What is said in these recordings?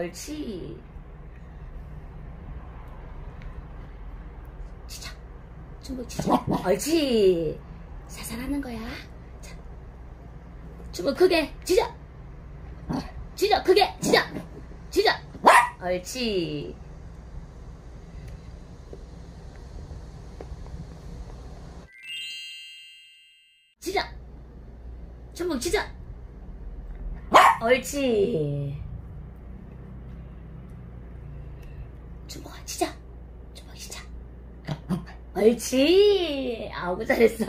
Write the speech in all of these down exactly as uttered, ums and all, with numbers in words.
옳지. 치자. 주먹 치자. 옳지. 살살 하는 거야. 자. 주먹 크게 치자. 치자 크게 치자. 치자. 옳지. 치자. 주먹 치자. 옳지. 주먹아 치자. 주먹 치자. 옳지. 아우 잘했어.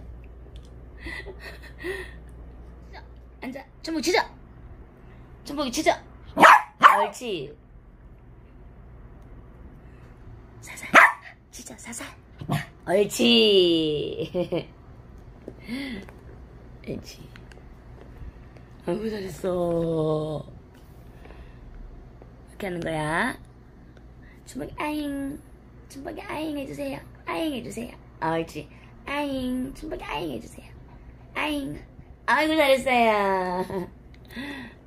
앉아. 주먹 치자. 주먹이 치자. 옳지. 사살. 치자 사살. 옳지. 옳지. 아이고 잘했어. 이렇게 하는 거야. 주먹이 아잉. 주먹이 아잉 해주세요. 아잉 해주세요. 옳지. 아잉. 주먹이 아잉 해주세요. 아잉. 아이고 잘했어요.